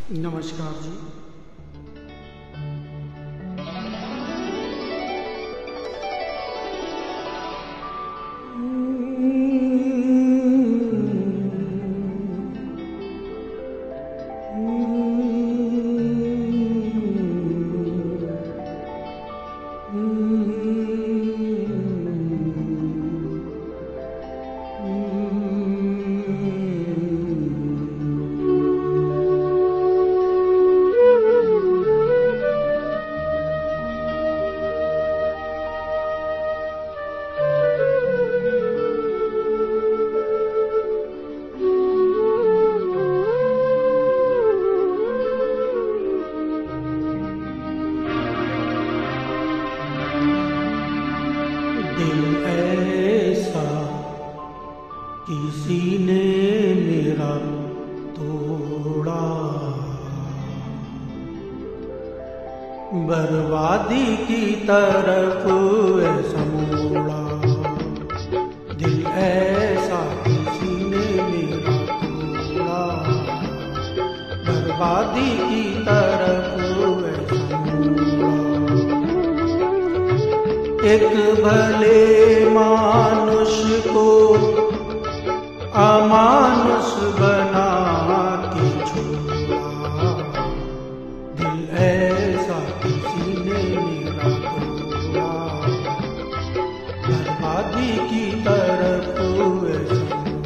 नमस्कार जी। दिल ऐसा किसी ने मेरा तोड़ा, बर्बादी की तरफ ऐसा मोड़ा। दिल ऐसा किसी ने मेरा तोड़ा, बर्बादी की तरफ ऐसा मोड़ा। एक भले मानुष को अमानुष बना के छोड़ा। दिल ऐसा किसी ने मेरा तोड़ा, बर्बादी की तरफ ऐसा।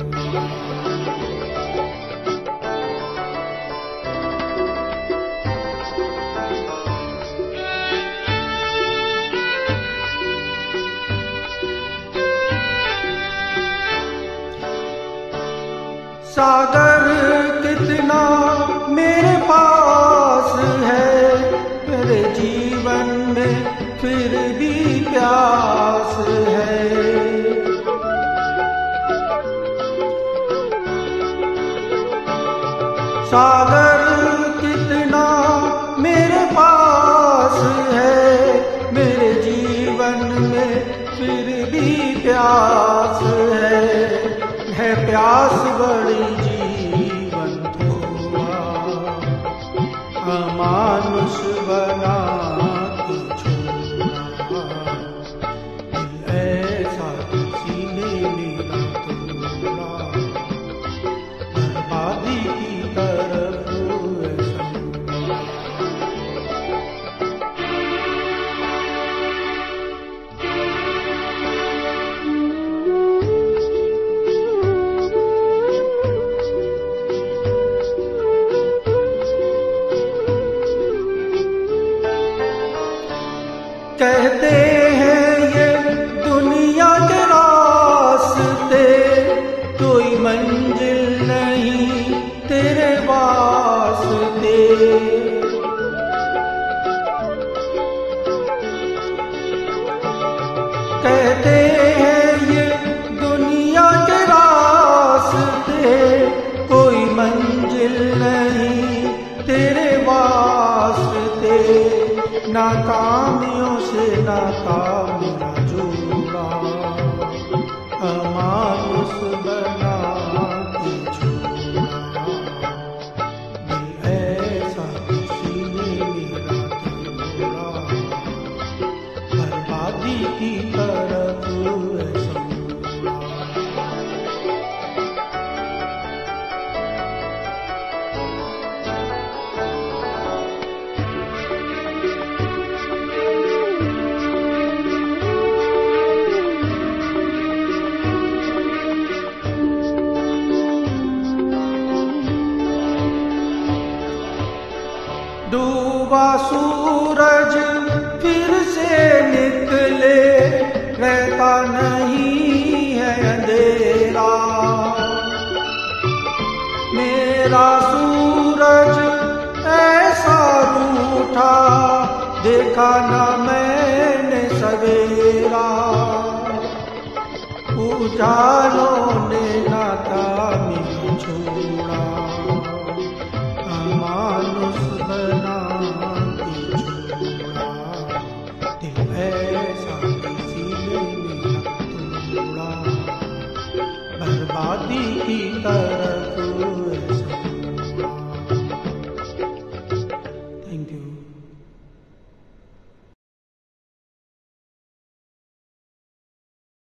सागर कितना मेरे पास है, मेरे जीवन में फिर भी प्यास है। सागर कितना मेरे पास है, मेरे जीवन में फिर भी प्यास है प्यास बड़ी जीवन थोड़ा, अमानुष बना के छोड़ा। दिल ऐसा किसी ने मेरा तोड़ा, बर्बादी की तरफ ऐसा। कहते हैं ये दुनिया के रास्ते, कोई मंजिल नहीं तेरे वास्ते। कहते हैं ये दुनिया के रास्ते, कोई मंजिल नहीं तेरे वास्ते। नाकामियों से नाकामियां जोड़ा, अमानुष बना के छोड़ा। दिल ऐसा किसी ने मेरा तोड़ा, बर्बादी की तरफ ऐसा मोड़ा। डूबा सूरज फिर से निकले, रहता नहीं है अंधेरा। मेरा सूरज ऐसा रूठा, देखा न मैंने सवेरा। उजालों ने नाकामी छोड़ा, अमानुष बना के छोड़ा। दिल ऐसा किसी ने मेरा तोड़ा, बर्बादी की तरफ ऐसा। Thank you.